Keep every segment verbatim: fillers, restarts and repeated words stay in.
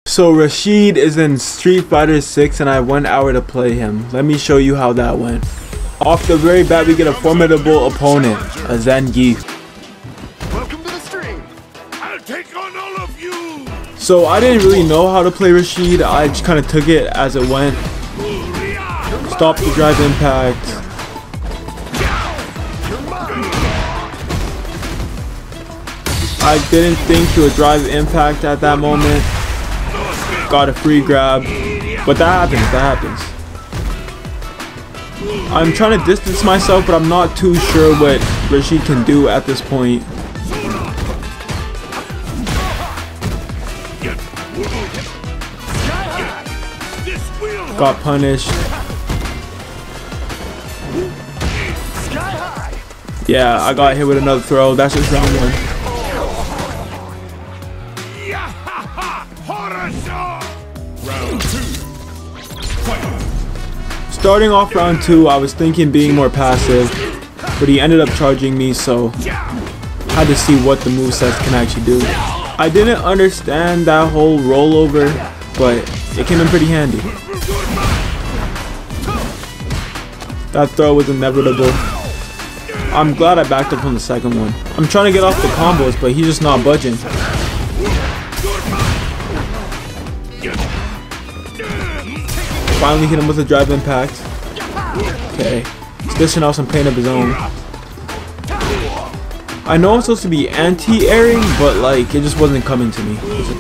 So Rashid is in Street Fighter six and I have one hour to play him. Let me show you how that went. Off the very bat we get a formidable opponent, a Zangief. Welcome to the stream. I'll take on all of you. So I didn't really know how to play Rashid, I just kind of took it as it went. Stop the drive impact. I didn't think he would drive impact at that moment. Got a free grab, but that happens, that happens. I'm trying to distance myself, but I'm not too sure what Rashid can do at this point. Got punished. Yeah, I got hit with another throw. That's just round one. Starting off round two, I was thinking being more passive, but he ended up charging me, so I had to see what the movesets can actually do. I didn't understand that whole rollover, but it came in pretty handy. That throw was inevitable. I'm glad I backed up on the second one. I'm trying to get off the combos, but he's just not budging. Finally hit him with a drive impact. Okay. He's dishing out some pain of his own. I know I'm supposed to be anti-airing, but like it just wasn't coming to me.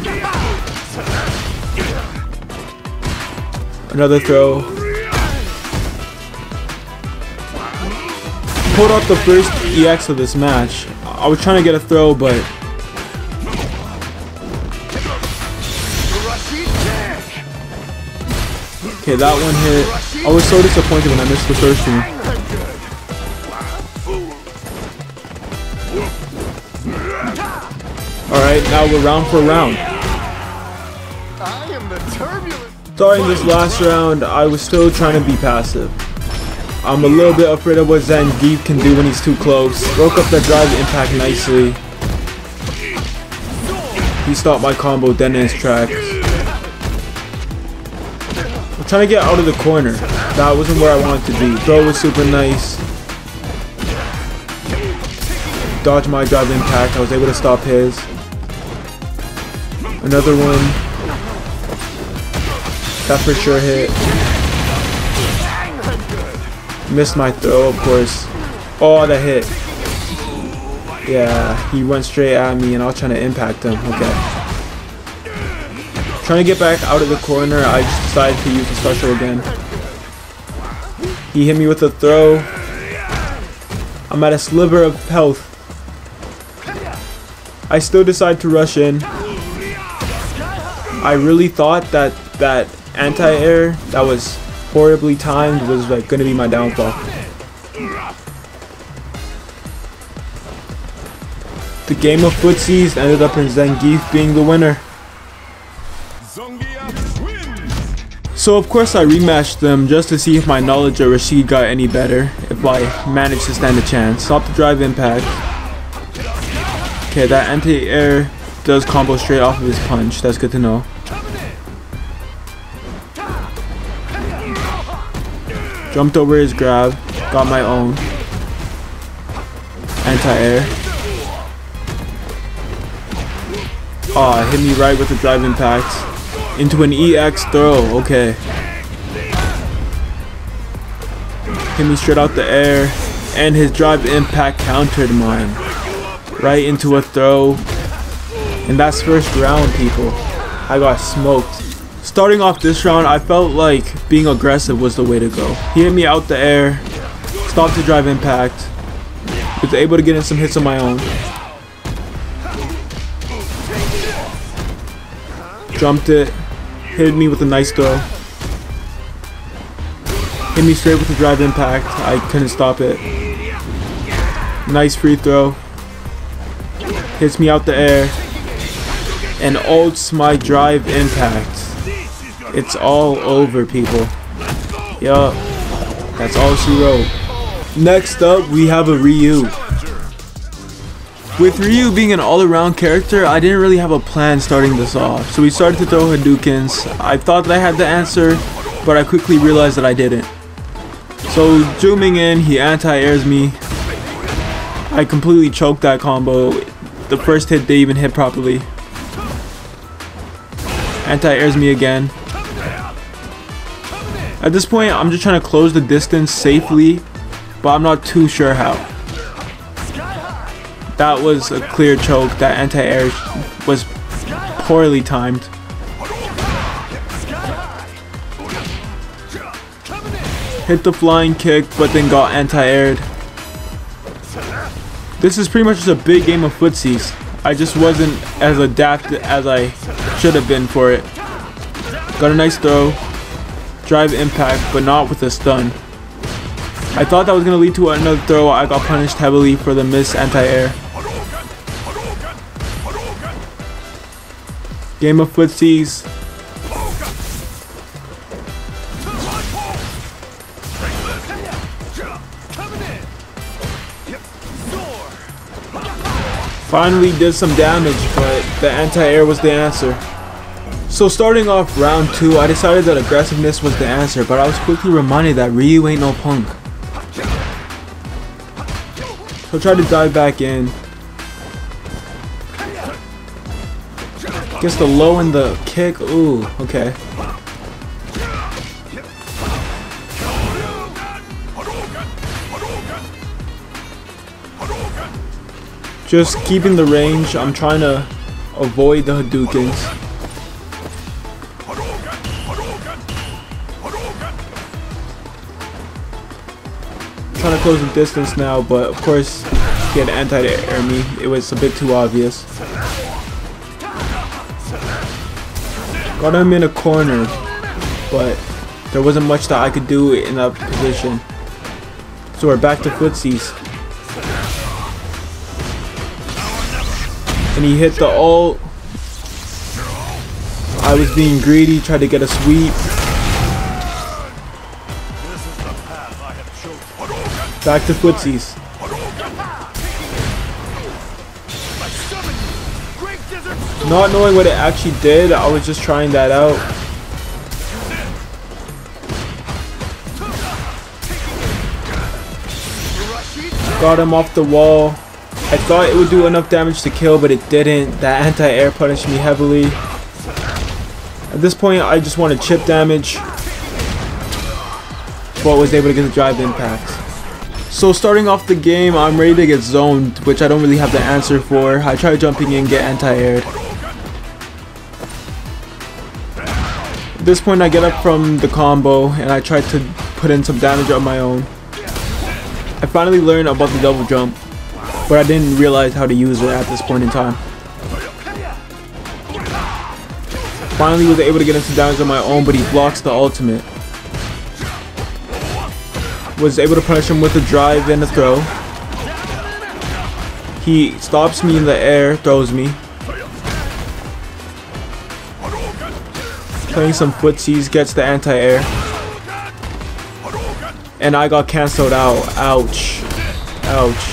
Another throw. Pulled off the first E X of this match. I was trying to get a throw, but okay, that one hit. I was so disappointed when I missed the first one. Alright, now we're round for round. Starting this last round, I was still trying to be passive. I'm a little bit afraid of what Zangief can do when he's too close. Broke up that drive impact nicely. He stopped my combo dead in his tracks. Trying to get out of the corner. That wasn't where I wanted to be. Throw was super nice. Dodge my drive impact. I was able to stop his. Another one. That for sure hit. Missed my throw, of course. Oh, that hit. Yeah, he went straight at me and I was trying to impact him. Okay. Trying to get back out of the corner, I just decided to use the special again. He hit me with a throw. I'm at a sliver of health. I still decide to rush in. I really thought that that anti-air that was horribly timed was like going to be my downfall. The game of footsies ended up in Zangief being the winner. So of course I rematched them just to see if my knowledge of Rashid got any better, if I managed to stand a chance. Stop the drive impact. Okay, that anti-air does combo straight off of his punch, that's good to know. Jumped over his grab, got my own. Anti-air. Aw, oh, hit me right with the drive impact. Into an E X throw, okay. Hit me straight out the air, and his drive impact countered mine. Right into a throw. And that's first round, people. I got smoked. Starting off this round, I felt like being aggressive was the way to go. He hit me out the air, stopped the drive impact, was able to get in some hits of my own. Jumped it, hit me with a nice throw. Hit me straight with the drive impact, I couldn't stop it. Nice free throw. Hits me out the air, and ults my drive impact. It's all over, people. Yup, that's all she wrote. Next up, we have a Ryu. With Ryu being an all-around character, I didn't really have a plan starting this off, so we started to throw Hadoukens. I thought that I had the answer, but I quickly realized that I didn't. So zooming in, he anti-airs me. I completely choked that combo. The first hit didn't even hit properly. Anti-airs me again. At this point, I'm just trying to close the distance safely, but I'm not too sure how. That was a clear choke. That anti-air was poorly timed. Hit the flying kick, but then got anti-aired. This is pretty much just a big game of footsies. I just wasn't as adapted as I should have been for it. Got a nice throw. Drive impact, but not with a stun. I thought that was going to lead to another throw. I got punished heavily for the miss anti-air. Game of footsies. Finally did some damage, but the anti-air was the answer. So starting off round two, I decided that aggressiveness was the answer, but I was quickly reminded that Ryu ain't no punk. So I tried to dive back in. Gets the low and the kick. Ooh, okay. Just keeping the range. I'm trying to avoid the Hadoukens. Trying to close the distance now, but of course he had anti-air me. It was a bit too obvious. Got him in a corner, but there wasn't much that I could do in that position. So we're back to footsies. And he hit the ult. I was being greedy, tried to get a sweep. Back to footsies. Not knowing what it actually did, I was just trying that out. Got him off the wall. I thought it would do enough damage to kill, but it didn't. That anti-air punished me heavily. At this point, I just wanted chip damage, but was able to get the drive impact. So starting off the game, I'm ready to get zoned, which I don't really have the answer for. I try jumping in, get anti-aired. At this point, I get up from the combo and I try to put in some damage on my own. I finally learned about the double jump, but I didn't realize how to use it at this point in time. Finally was able to get into damage on my own, but he blocks the ultimate. Was able to punish him with a drive and a throw. He stops me in the air, throws me. Playing some footsies, gets the anti-air. And I got cancelled out. Ouch. Ouch.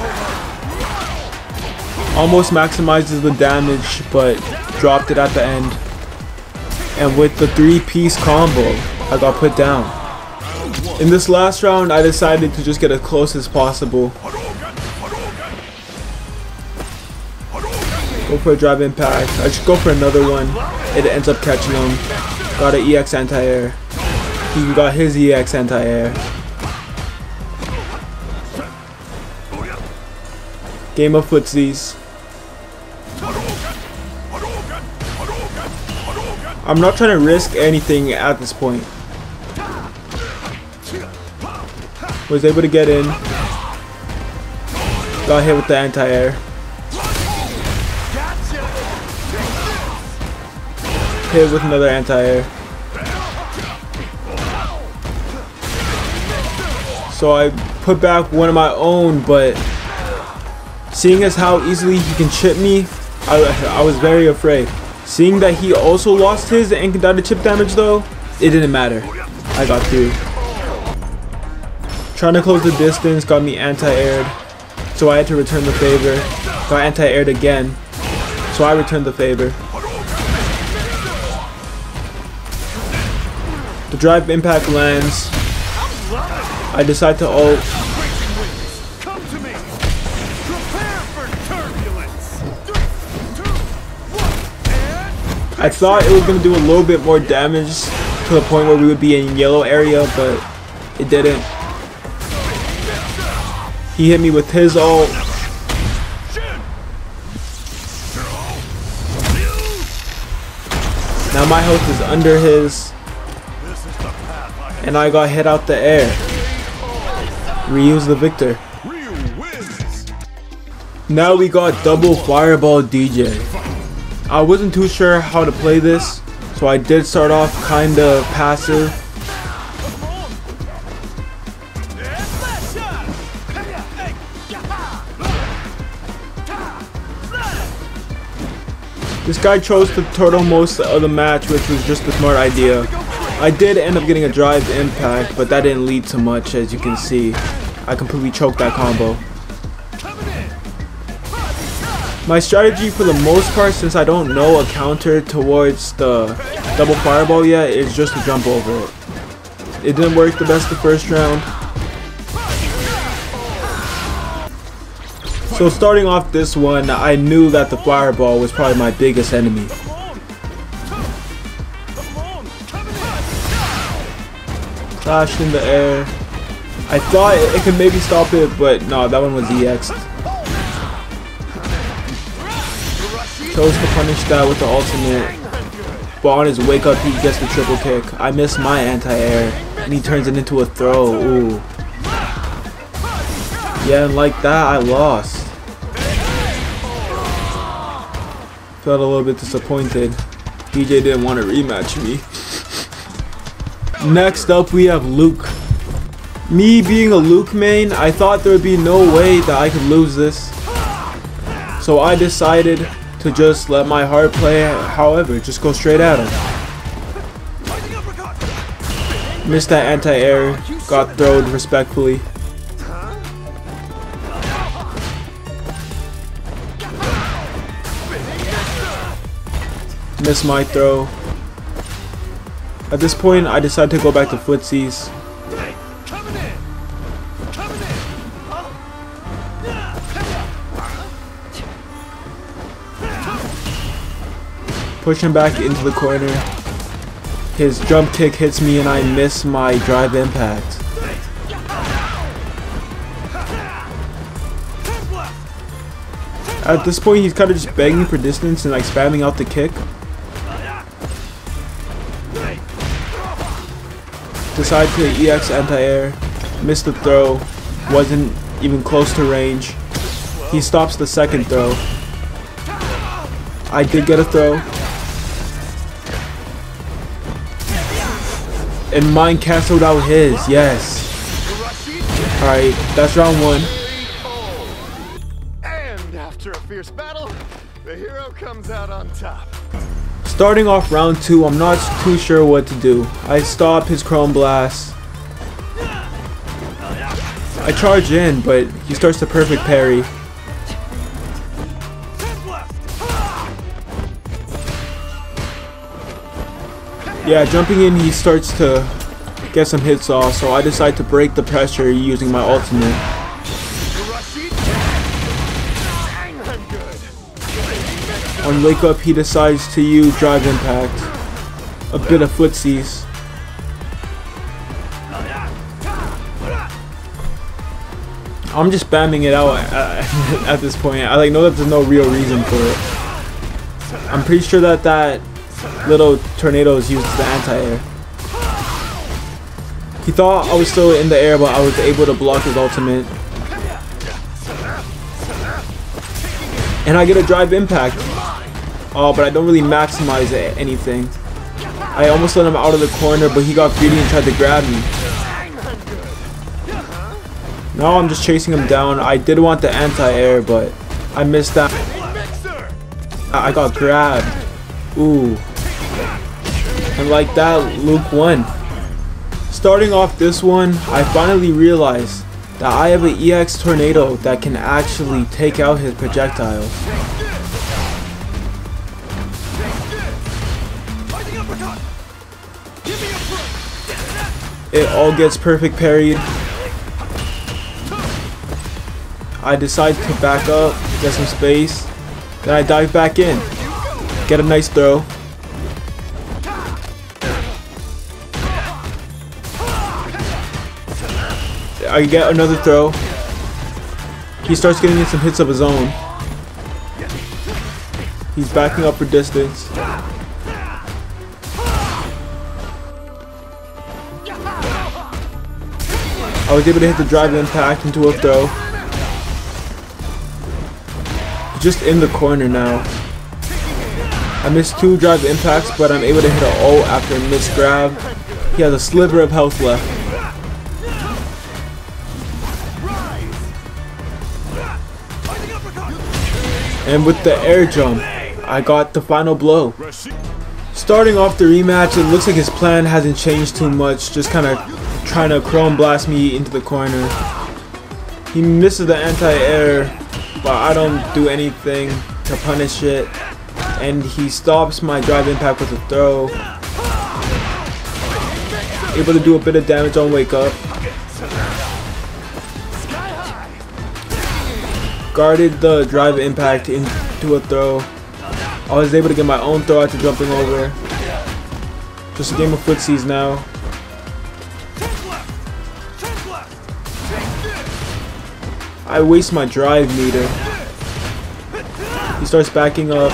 Almost maximizes the damage, but dropped it at the end. And with the three-piece combo, I got put down. In this last round, I decided to just get as close as possible. Go for a drive impact. I should go for another one. It ends up catching him. Got an E X anti-air. He got his E X anti-air. Game of footsies. I'm not trying to risk anything at this point. Was able to get in. Got hit with the anti-air. Hit with another anti-air. So I put back one of my own, but seeing as how easily he can chip me, I, I was very afraid. Seeing that he also lost his and got a chip damage though, it didn't matter. I got through. Trying to close the distance got me anti-aired, so I had to return the favor. Got anti-aired again, so I returned the favor. The drive impact lands. I decide to ult. Come to me. Prepare for turbulence. I thought it was going to do a little bit more damage to the point where we would be in yellow area, but it didn't. He hit me with his ult. Now my health is under his, and I got hit out the air. Ryu's the victor. Now we got double fireball D J. I wasn't too sure how to play this, so I did start off kinda passive. This guy chose to turtle most of the match, which was just a smart idea. I did end up getting a drive impact, but that didn't lead to much, as you can see. I completely choked that combo. My strategy for the most part, since I don't know a counter towards the double fireball yet, is just to jump over it. It didn't work the best the first round. So starting off this one, I knew that the fireball was probably my biggest enemy. Clashed in the air. I thought it, it could maybe stop it, but no, that one was E X'd. Chose to punish that with the ultimate, but on his wake up he gets the triple kick. I miss my anti-air, and he turns it into a throw. Ooh. Yeah, and like that, I lost. Felt a little bit disappointed. D J didn't want to rematch me. Next up, we have Luke. Me being a Luke main, I thought there would be no way that I could lose this. So I decided to just let my heart play, however, just go straight at him. Missed that anti-air, got throwed respectfully. Missed my throw. At this point, I decided to go back to footsies. Push him back into the corner. His jump kick hits me and I miss my drive impact. At this point, he's kind of just begging for distance and like spamming out the kick. Decide to E X anti-air, missed the throw, wasn't even close to range. He stops the second throw. I did get a throw. And mine canceled out his, yes. Alright, that's round one. And after a fierce battle, the hero comes out on top. Starting off round two, I'm not too sure what to do. I stop his Chrome Blast. I charge in, but he starts to perfect parry. Yeah, jumping in, he starts to get some hits off, so I decide to break the pressure using my ultimate. On wake up, he decides to use drive impact, a bit of footsies. I'm just spamming it out at, at this point. I like know that there's no real reason for it. I'm pretty sure that that little tornadoes uses the anti-air. He thought I was still in the air, but I was able to block his ultimate. And I get a drive impact. Oh, but I don't really maximize anything. I almost let him out of the corner, but he got greedy and tried to grab me. Now I'm just chasing him down. I did want the anti-air, but I missed that. I got grabbed. Ooh. And like that, Luke won. Starting off this one, I finally realized that I have an E X Tornado that can actually take out his projectiles. It all gets perfect parried. I decide to back up, get some space, then I dive back in, get a nice throw. I get another throw. He starts getting in some hits of his own. He's backing up for distance. I was able to hit the drive impact into a throw. Just in the corner now. I missed two drive impacts, but I'm able to hit an ult after a missed grab. He has a sliver of health left. And with the air jump, I got the final blow. Starting off the rematch, it looks like his plan hasn't changed too much, just kind of trying to chrome blast me into the corner. He misses the anti-air, but I don't do anything to punish it, and he stops my drive impact with a throw. Able to do a bit of damage on wake up. Guarded the drive impact into a throw. I was able to get my own throw after jumping over. Just a game of footsies now. I waste my drive meter. He starts backing up.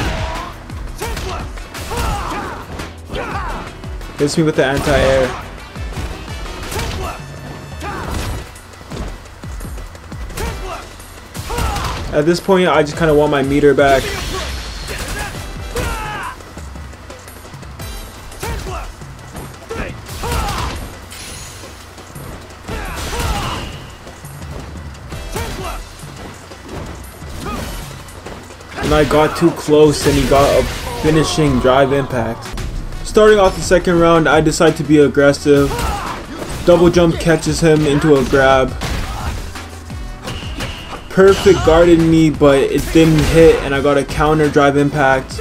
Hits me with the anti-air. At this point, I just kind of want my meter back. And I got too close and he got a finishing drive impact. Starting off the second round, I decide to be aggressive. Double jump catches him into a grab. Perfect guarded me, but it didn't hit and I got a counter drive impact.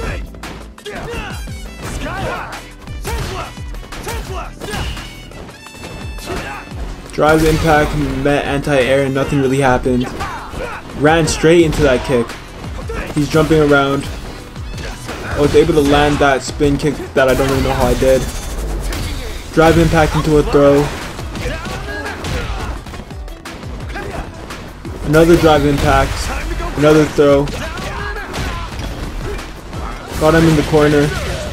Drive impact met anti-air and nothing really happened. Ran straight into that kick. He's jumping around. I was able to land that spin kick that I don't really know how I did. Drive impact into a throw. Another drive impact. Another throw. Got him in the corner.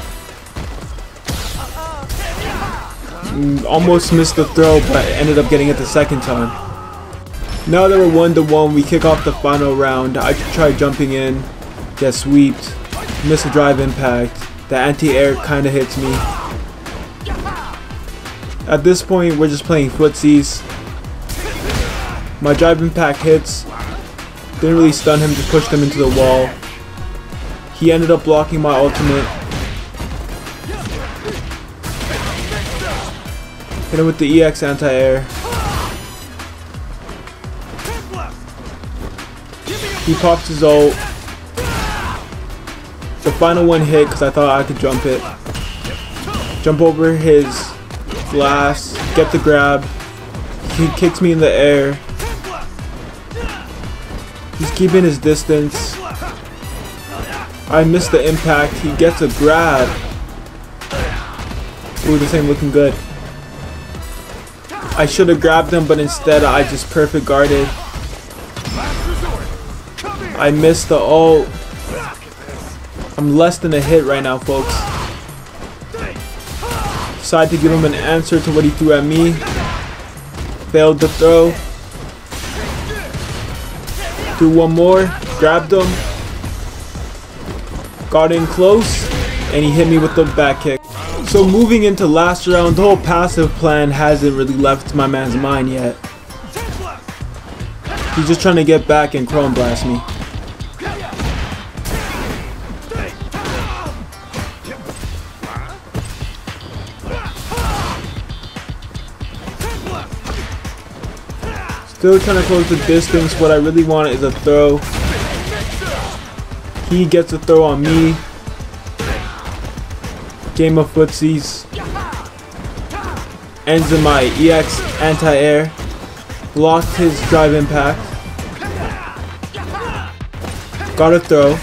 Mm, almost missed the throw, but ended up getting it the second time. Now that we're one to one, we kick off the final round. I try jumping in, get sweeped, miss a drive impact. The anti-air kind of hits me. At this point, we're just playing footsies. My drive impact hits. Didn't really stun him, just pushed him into the wall. He ended up blocking my ultimate. Hit him with the E X anti-air. He pops his ult. The final one hit because I thought I could jump it. Jump over his blast, get the grab. He kicks me in the air. He's keeping his distance. I missed the impact. He gets a grab. Ooh, this ain't looking good. I should have grabbed him, but instead I just perfect guarded. I missed the ult. I'm less than a hit right now, folks. Decided to give him an answer to what he threw at me. Failed the throw. Threw one more. Grabbed him. Got in close. And he hit me with the back kick. So moving into last round, the whole passive plan hasn't really left my man's mind yet. He's just trying to get back and chrome blast me. Still trying to close the distance. What I really want is a throw. He gets a throw on me. Game of footsies. Ends in my E X anti-air. Blocked his drive impact. Got a throw.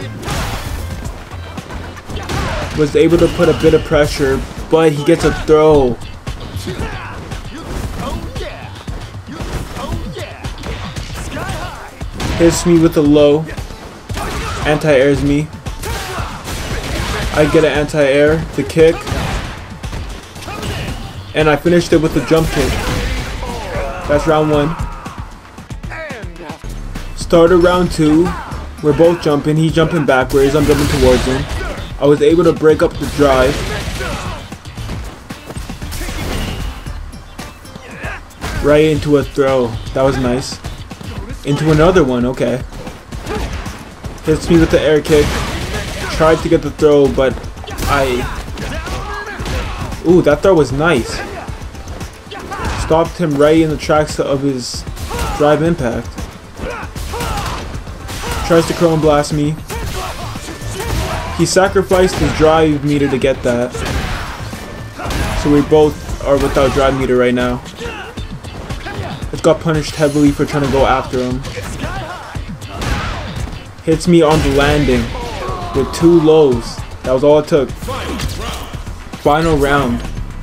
Was able to put a bit of pressure, but he gets a throw. Hits me with a low. Anti-airs me. I get an anti-air, the kick. And I finished it with a jump kick. That's round one. Start of round two. We're both jumping. He's jumping backwards. I'm jumping towards him. I was able to break up the drive. Right into a throw. That was nice. Into another one. Okay. Hits me with the air kick. Tried to get the throw, but I... Ooh, that throw was nice. Stopped him right in the tracks of his drive impact. Tries to chrome blast me. He sacrificed his drive meter to get that. So we both are without drive meter right now. Just got punished heavily for trying to go after him. Hits me on the landing with two lows. That was all it took. Final round.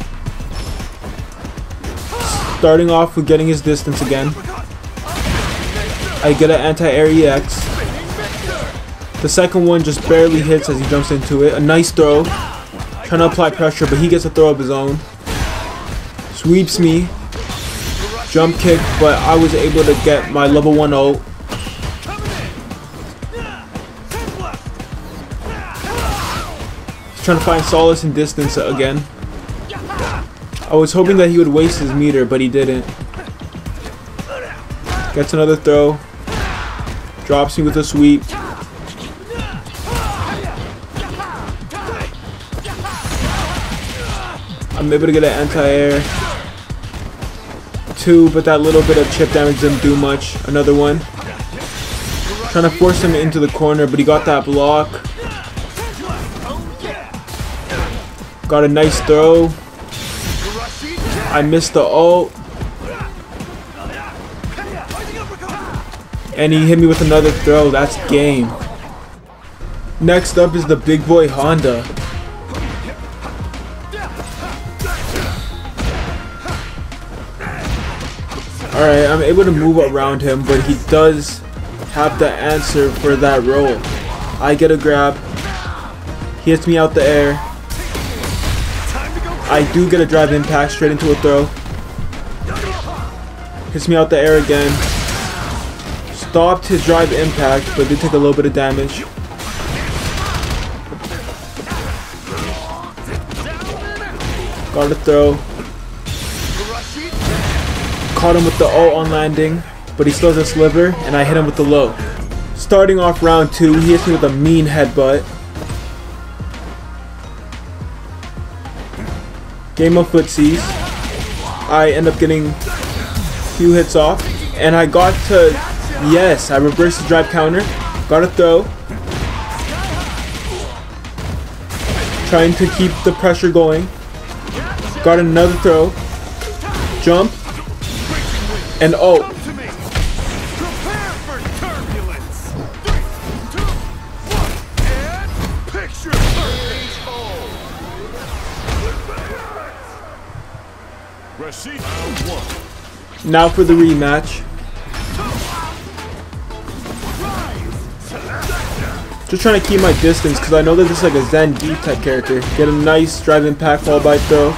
Starting off with getting his distance again. I get an anti-air E X. The second one just barely hits as he jumps into it. A nice throw. Trying to apply pressure, but he gets a throw of his own. Sweeps me. Jump kick, but I was able to get my level one ult. Trying to find solace in distance again. I was hoping that he would waste his meter, but he didn't. Gets another throw. Drops me with a sweep. I'm able to get an anti-air. Two, but that little bit of chip damage didn't do much. Another one. Trying to force him into the corner, but he got that block. Got a nice throw. I missed the ult. And he hit me with another throw. That's game. Next up is the big boy Honda. Alright, I'm able to move around him, but he does have the answer for that roll. I get a grab. He hits me out the air. I do get a drive impact straight into a throw. Hits me out the air again. Stopped his drive impact, but did take a little bit of damage. Got a throw. Caught him with the ult on landing, but he still has a sliver, and I hit him with the low. Starting off round two, he hits me with a mean headbutt. Game of footsies. I end up getting a few hits off, and I got to, yes, I reversed the drive counter, got a throw. Trying to keep the pressure going. Got another throw. Jump. And ult. Now for the rematch. Just trying to keep my distance because I know that this is like a Zen D type character. Get a nice drive impact followed by throw.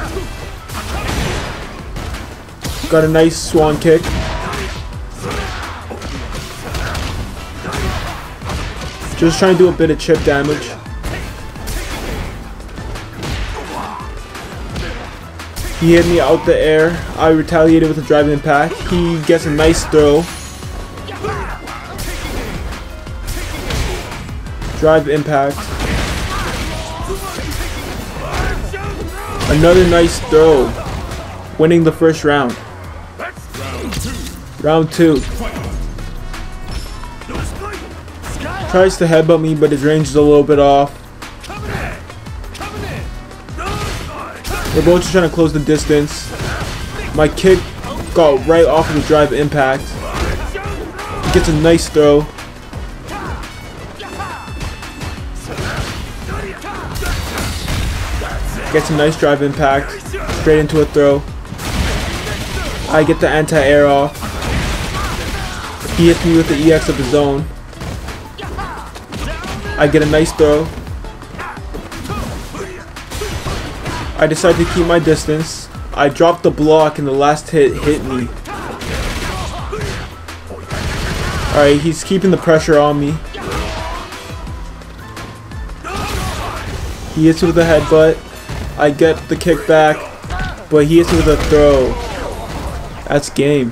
Got a nice swan kick. Just trying to do a bit of chip damage. He hit me out the air. I retaliated with a drive impact. He gets a nice throw. Drive impact. Another nice throw. Winning the first round. Round two. Tries to headbutt me, but his range is a little bit off. We're both just trying to close the distance. My kick got right off of the drive impact. He gets a nice throw. Gets a nice drive impact. Straight into a throw. I get the anti-air off. He hits me with the E X of his own. I get a nice throw. I decide to keep my distance. I drop the block and the last hit hit me. Alright, he's keeping the pressure on me. He hits me with a headbutt. I get the kick back, but he hits me with a throw. That's game.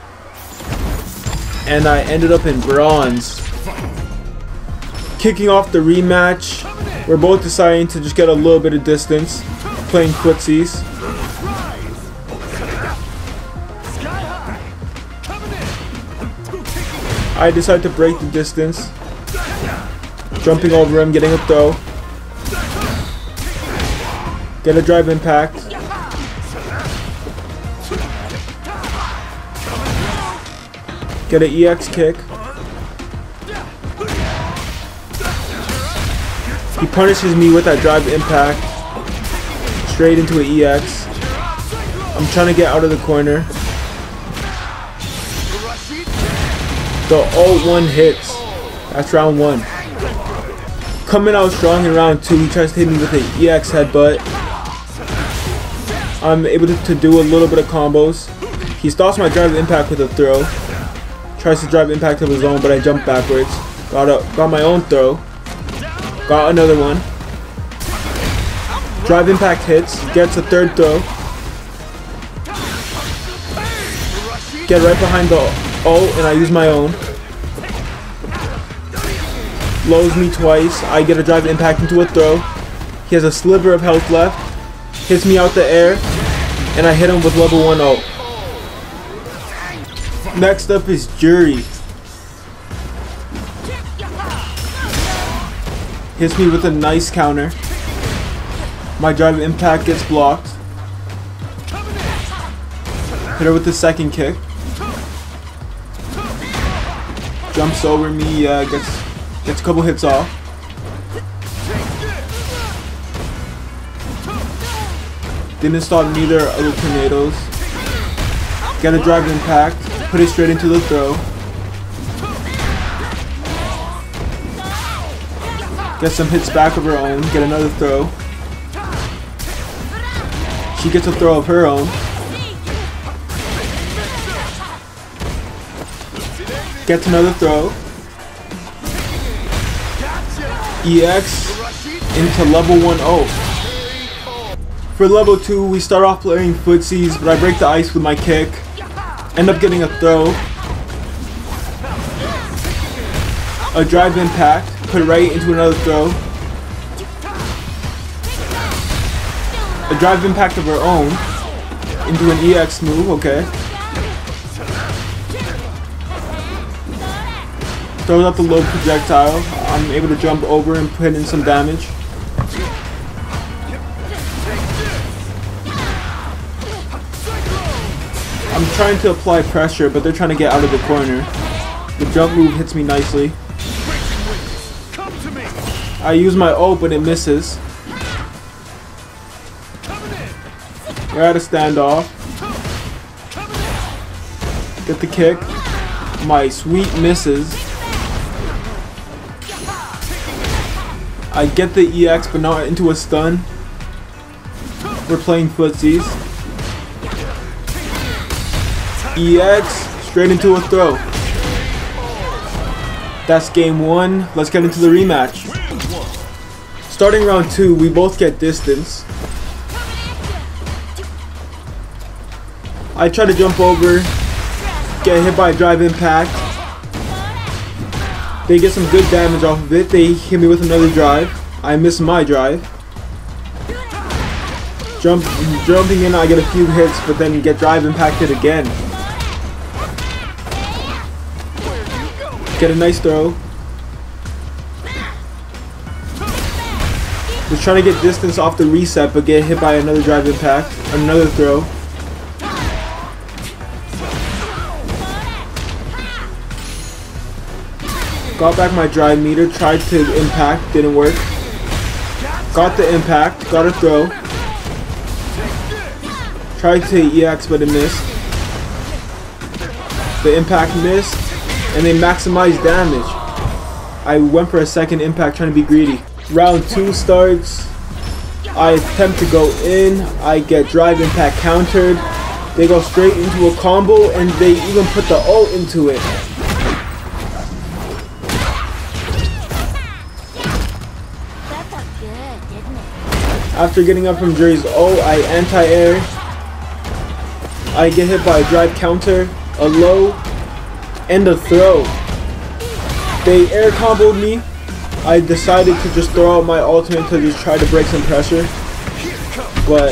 And I ended up in bronze. Kicking off the rematch, we're both deciding to just get a little bit of distance, playing footsies. I decide to break the distance, jumping over him, getting a throw, get a drive impact, get an E X kick. He punishes me with that drive impact, straight into an E X. I'm trying to get out of the corner. The ult one hits. That's round one. Coming out strong in round two, he tries to hit me with an E X headbutt. I'm able to, to do a little bit of combos. He stops my drive impact with a throw. Tries to drive impact of his own, but I jump backwards. Got a, got my own throw. Got another one. Drive impact hits. Gets a third throw. Get right behind the ult, and I use my own. Lows me twice. I get a drive impact into a throw. He has a sliver of health left. Hits me out the air, and I hit him with level one ult. Next up is Jury. Hits me with a nice counter. My drive impact gets blocked. Hit her with the second kick. Jumps over me, uh, gets gets a couple hits off. Didn't stop neither of the tornadoes. Get a drive impact. Put it straight into the throw. Get some hits back of her own. Get another throw. She gets a throw of her own. Gets another throw. E X into level one ult. For level two, we start off playing footsies, but I break the ice with my kick. End up getting a throw. A drive impact. Put it right into another throw. A drive impact of her own into an E X move, okay. Throws out the low projectile. I'm able to jump over and put in some damage. I'm trying to apply pressure, but they're trying to get out of the corner. The jump move hits me nicely. I use my ult, but it misses. We're at a standoff. Get the kick. My sweet misses. I get the E X, but not into a stun. We're playing footsies. E X, straight into a throw. That's game one. Let's get into the rematch. Starting round two, we both get distance. I try to jump over, get hit by a drive impact. They get some good damage off of it. They hit me with another drive. I miss my drive. Jump, jumping in, I get a few hits, but then get drive impacted again. Get a nice throw. Was trying to get distance off the reset, but get hit by another drive impact. Another throw. Got back my drive meter, tried to impact, didn't work. Got the impact, got a throw. Tried to E X, but it missed. The impact missed, and they maximized damage. I went for a second impact, trying to be greedy. Round two starts. I attempt to go in. I get drive impact countered. They go straight into a combo, and they even put the ult into it. After getting up from Jerry's ult, I anti-air. I get hit by a drive counter, a low, and a throw. They air comboed me. I decided to just throw out my ultimate to just try to break some pressure, but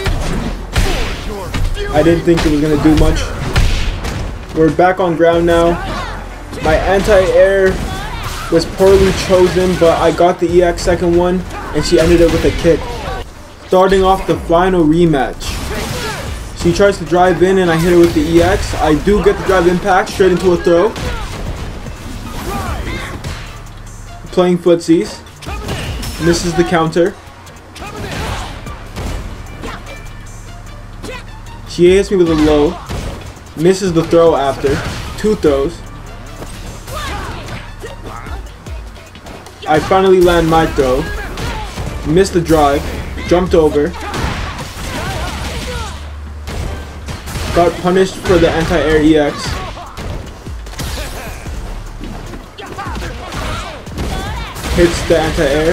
I didn't think it was going to do much. We're back on ground now. My anti-air was poorly chosen, but I got the E X second one, and she ended it with a kick. Starting off the final rematch. She tries to drive in, and I hit her with the E X. I do get the drive impact straight into a throw. Playing footsies. Misses the counter. She hits me with a low. Misses the throw after. Two throws. I finally land my throw. Missed the drive. Jumped over. Got punished for the anti-air E X. Hits the anti-air.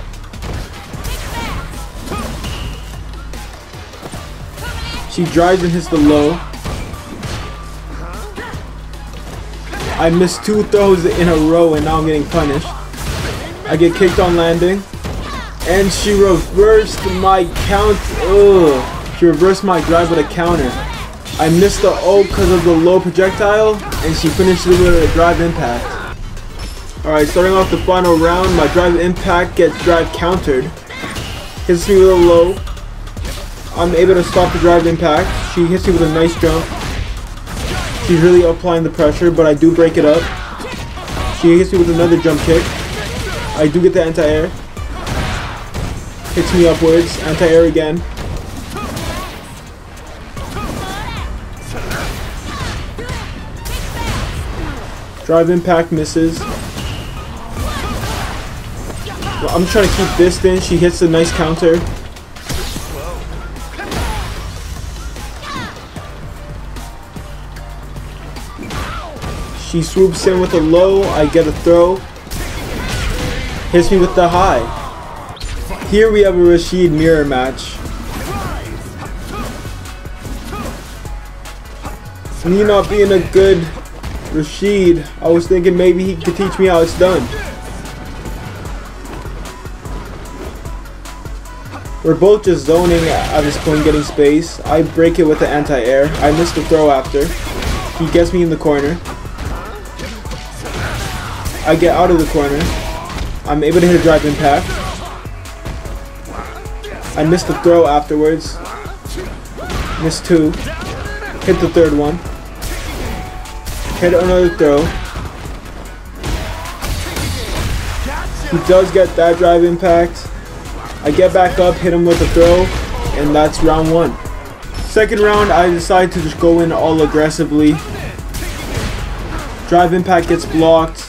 She drives and hits the low. I missed two throws in a row, and now I'm getting punished. I get kicked on landing. And she reversed my count. Ugh. She reversed my drive with a counter. I missed the ult because of the low projectile, and she finished it with a drive impact. Alright, starting off the final round, my drive impact gets drive countered. Hits me with a low. I'm able to stop the drive impact. She hits me with a nice jump. She's really applying the pressure, but I do break it up. She hits me with another jump kick. I do get the anti-air. Hits me upwards. Anti-air again. Drive impact misses. I'm trying to keep distance. She hits a nice counter. She swoops in with a low. I get a throw. Hits me with the high. Here we have a Rashid mirror match. Me not being a good Rashid, I was thinking maybe he could teach me how it's done. We're both just zoning at this point, getting space. I break it with the anti-air. I miss the throw after. He gets me in the corner. I get out of the corner. I'm able to hit a drive impact. I missed the throw afterwards. Missed two. Hit the third one. Hit another throw. He does get that drive impact. I get back up, hit him with a throw, and that's round one. Second round, I decide to just go in all aggressively. Drive impact gets blocked.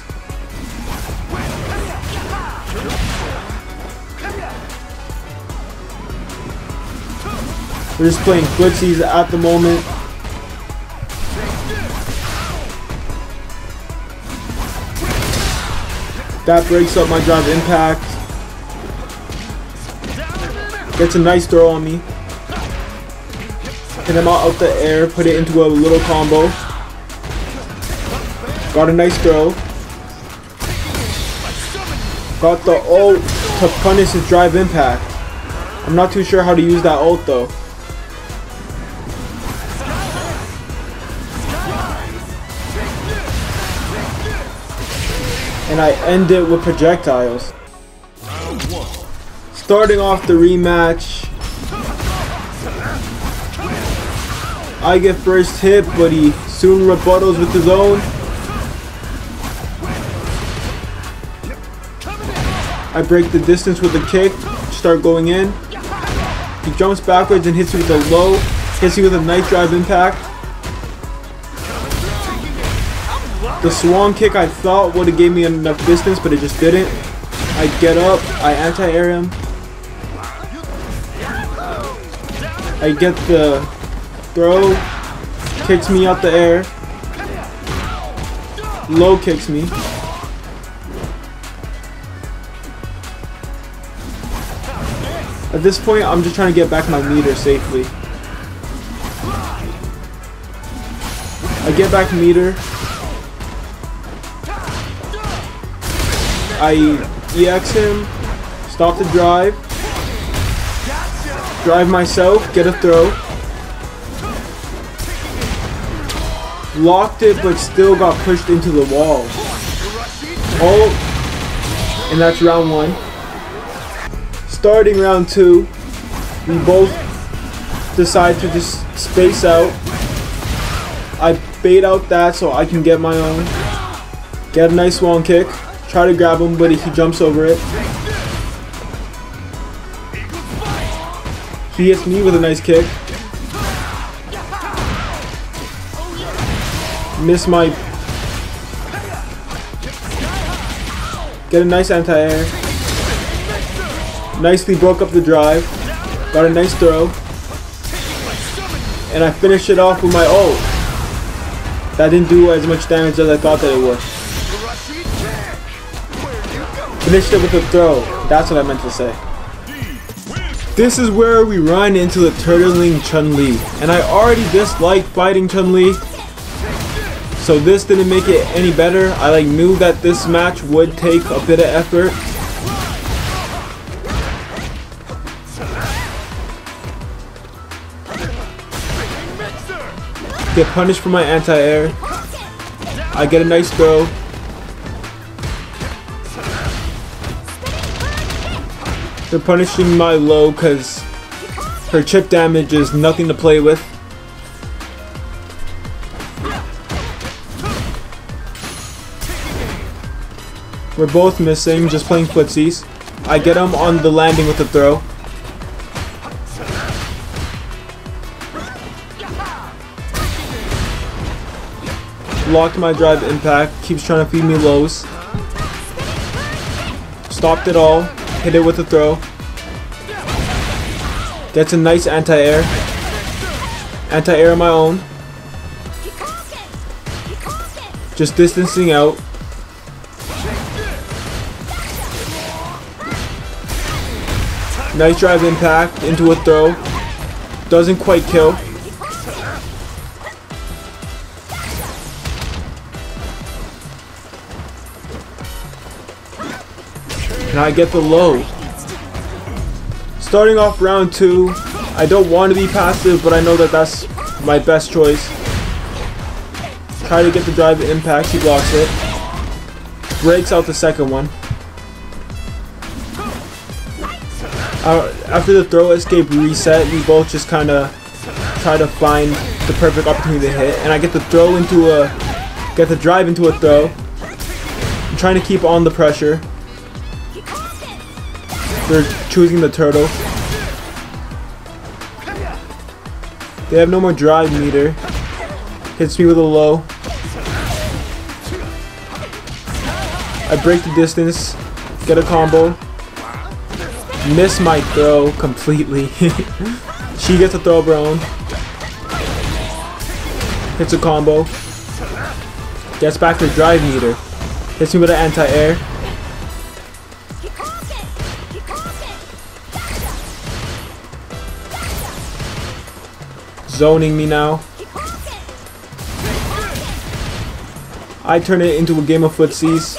We're just playing footsies at the moment. That breaks up my drive impact. Gets a nice throw on me. Hit him out of the air, put it into a little combo. Got a nice throw. Got the ult to punish his drive impact. I'm not too sure how to use that ult though. and I end it with projectiles. Starting off the rematch, I get first hit, but he soon rebuttals with his own. I break the distance with a kick, start going in. He jumps backwards and hits me with a low, hits me with a nice drive impact. The swan kick I thought would have gave me enough distance, but it just didn't. I get up, I anti-air him. I get the throw, kicks me out the air, low kicks me. At this point, I'm just trying to get back my meter safely. I get back meter. I E X him, stop the drive, drive myself, get a throw. Locked it, but still got pushed into the wall. Oh, and that's round one. Starting round two, we both decide to just space out. I bait out that so I can get my own. Get a nice swan kick. Try to grab him, but he jumps over it. He hits me with a nice kick. Miss my... Get a nice anti-air. Nicely broke up the drive. Got a nice throw. And I finished it off with my ult. That didn't do as much damage as I thought that it would. Finished it with a throw. That's what I meant to say. This is where we run into the turtling Chun-Li. And I already dislike fighting Chun-Li. So this didn't make it any better. I like knew that this match would take a bit of effort. Get punished for my anti-air. I get a nice throw. They're punishing my low because her chip damage is nothing to play with. We're both missing, just playing footsies. I get him on the landing with a throw. Locked my drive impact, keeps trying to feed me lows. Stopped it all, hit it with a throw. Gets a nice anti-air. Anti-air of my own. Just distancing out. Nice drive impact into a throw. Doesn't quite kill. And I get the low. Starting off round two, I don't want to be passive, but I know that that's my best choice. Try to get the drive impact, he blocks it. Breaks out the second one. Uh, after the throw escape reset, we both just kind of try to find the perfect opportunity to hit, and I get the throw into a, get the drive into a throw. I'm trying to keep on the pressure. They're choosing the turtle. They have no more drive meter. Hits me with a low. I break the distance, get a combo. Miss my throw completely. She gets a throw of her own. Hits a combo. Gets back her drive meter. Hits me with an anti-air. Zoning me now. I turn it into a game of footsies.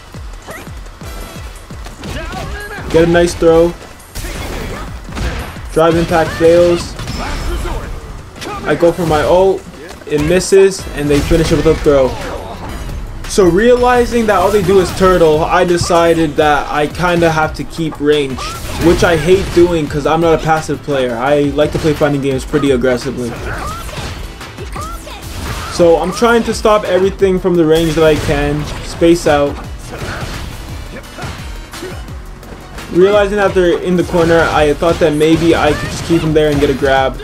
Get a nice throw. Drive impact fails. I go for my ult. It misses, and they finish it with a throw. So realizing that all they do is turtle, I decided that I kind of have to keep range, which I hate doing because I'm not a passive player. I like to play fighting games pretty aggressively. So I'm trying to stop everything from the range that I can, space out. Realizing that they're in the corner, I thought that maybe I could just keep them there and get a grab.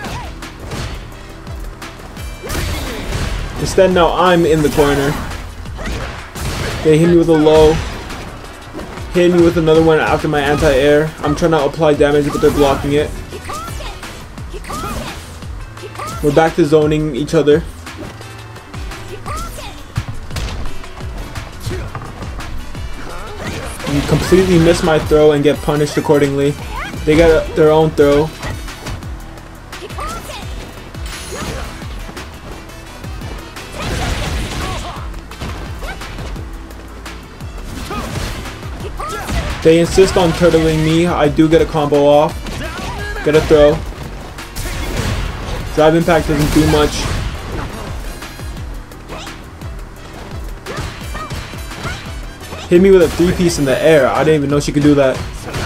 Instead, now I'm in the corner. They hit me with a low. Hit me with another one after my anti-air. I'm trying to apply damage, but they're blocking it. We're back to zoning each other. You completely miss my throw and get punished accordingly. They got their own throw. They insist on turtling me. I do get a combo off. Get a throw. Drive impact doesn't do much. Hit me with a three-piece in the air. I didn't even know she could do that.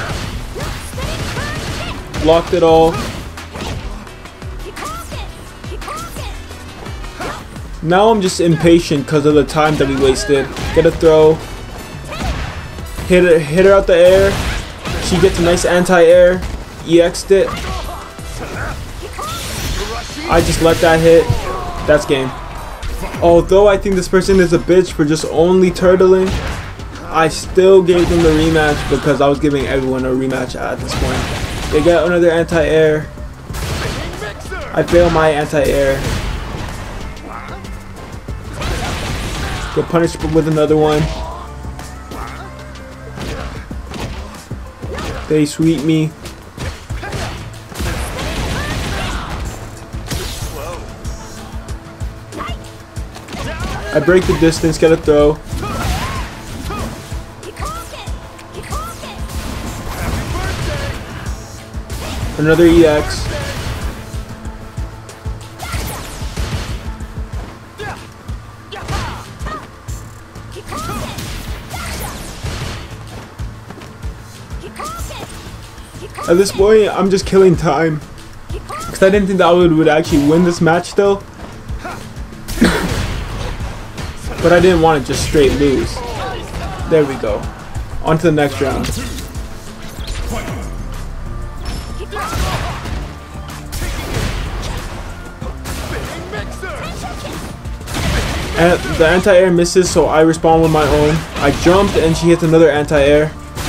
Blocked it all. Now I'm just impatient because of the time that we wasted. Get a throw. Hit her, hit her out the air. She gets a nice anti-air. E X'd it. I just let that hit. That's game. Although I think this person is a bitch for just only turtling, I still gave them the rematch because I was giving everyone a rematch at this point. They get another anti-air. I fail my anti-air. Get punished with another one. They sweep me. I break the distance, get a throw. Another E X. At this point, I'm just killing time. Because I didn't think that I would, would actually win this match still. But I didn't want to just straight lose. There we go. On to the next round. And the anti-air misses, so I respawn with my own. I jumped and she hits another anti-air.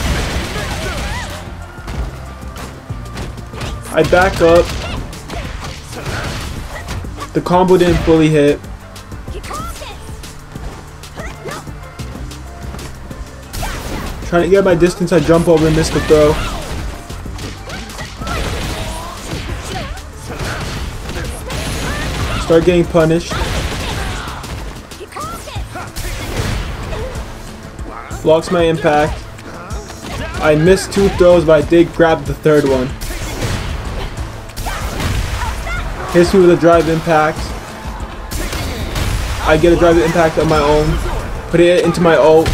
I back up. The combo didn't fully hit. Trying to get my distance, I jump over and miss the throw. Start getting punished. Blocks my impact. I missed two throws, but I did grab the third one. Hits me with a drive impact. I get a drive impact of my own. Put it into my ult.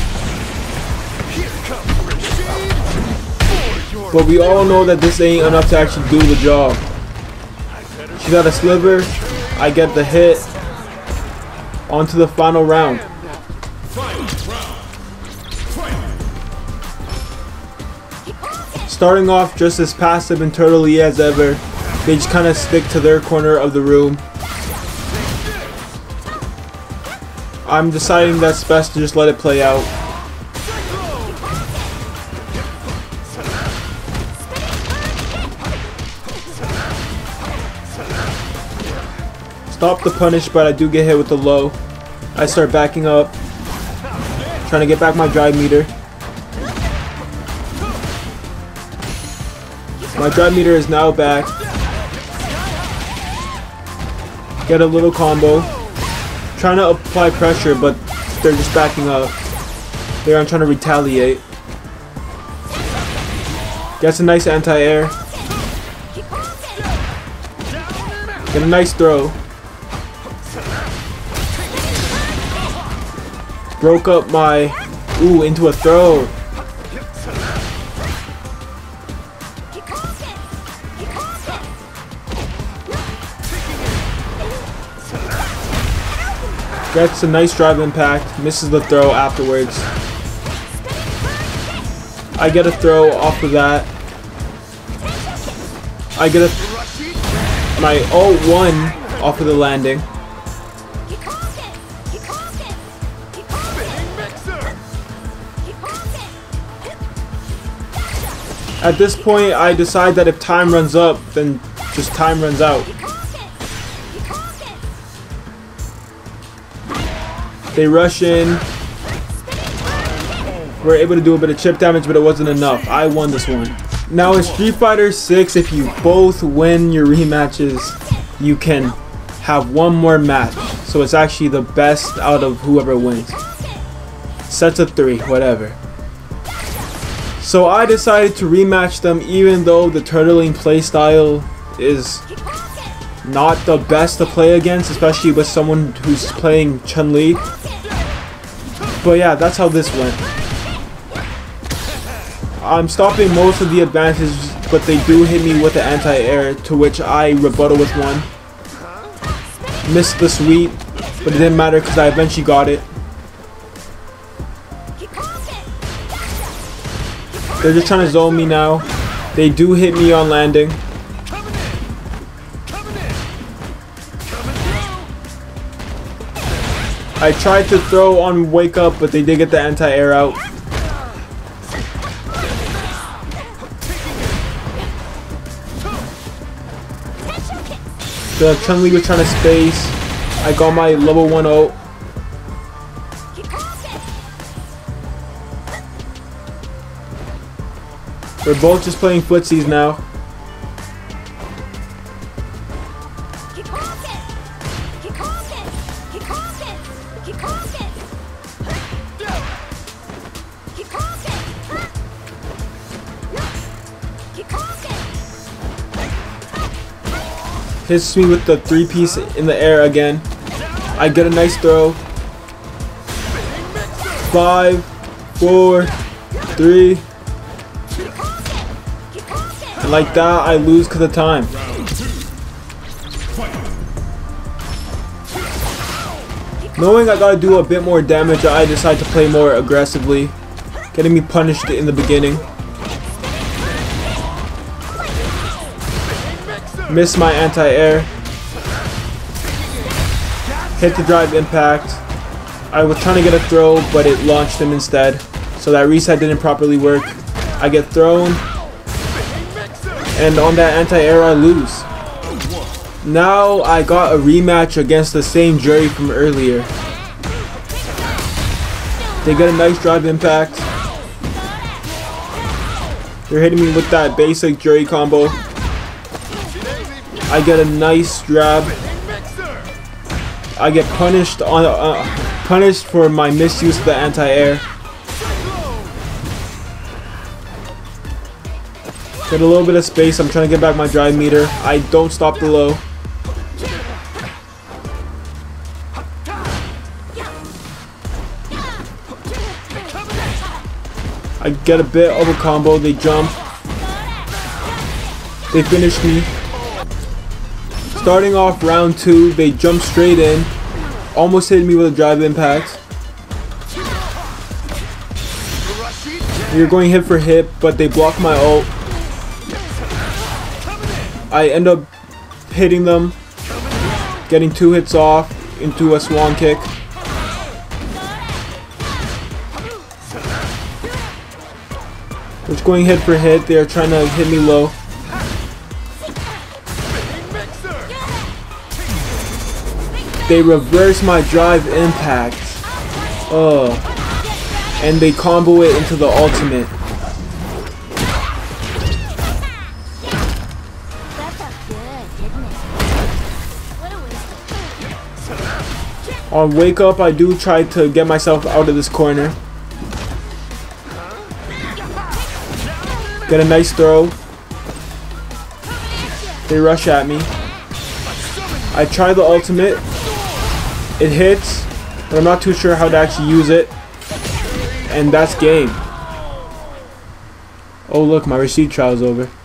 But we all know that this ain't enough to actually do the job. She got a sliver. I get the hit. On to the final round. Starting off just as passive and turtley as ever. They just kind of stick to their corner of the room. I'm deciding that's best to just let it play out. Stop the punish, but I do get hit with the low. I start backing up. Trying to get back my drive meter. My drive meter is now back. Get a little combo. Trying to apply pressure, but they're just backing up. They're trying to retaliate. Gets a nice anti-air. Get a nice throw. Broke up my... Ooh, into a throw. Gets a nice drive impact. Misses the throw afterwards. I get a throw off of that. I get a... My ult one off of the landing. At this point, I decide that if time runs up, then just time runs out. They rush in. We're able to do a bit of chip damage, but it wasn't enough. I won this one. Now in Street Fighter six, if you both win your rematches, you can have one more match. So it's actually the best out of whoever wins. Sets of three, whatever. So I decided to rematch them even though the turtling playstyle is not the best to play against, especially with someone who's playing Chun-Li. But yeah, that's how this went. I'm stopping most of the advances, but they do hit me with the anti-air, to which I rebuttal with one. Missed the sweep, but it didn't matter because I eventually got it. They're just trying to zone me now. They do hit me on landing. I tried to throw on wake up, but they did get the anti-air out. The Chun-Li was trying to space. I got my level one ult. We're both just playing footsies now. Hits me with the three piece in the air again. I get a nice throw. Five, four, three. And like that, I lose because of time. Knowing I gotta do a bit more damage, I decide to play more aggressively, getting me punished in the beginning. Missed my anti-air. Hit the drive impact. I was trying to get a throw, but it launched him instead. So that reset didn't properly work. I get thrown. And on that anti-air, I lose. Now I got a rematch against the same jury from earlier. They get a nice drive impact. They're hitting me with that basic jury combo. I get a nice grab. I get punished on uh, punished for my misuse of the anti-air. Get a little bit of space. I'm trying to get back my drive meter. I don't stop the low. I get a bit of a combo. They jump. They finish me. Starting off round two, they jump straight in. Almost hit me with a drive impact. We were going hit for hit, but they block my ult. I end up hitting them, getting two hits off into a swan kick. It's going hit for hit. They are trying to hit me low. They reverse my drive impact. Oh. And they combo it into the ultimate. On wake up, I do try to get myself out of this corner. Get a nice throw. They rush at me. I tried the ultimate. It hits, but I'm not too sure how to actually use it. And that's game. Oh look, my receipt trial's over.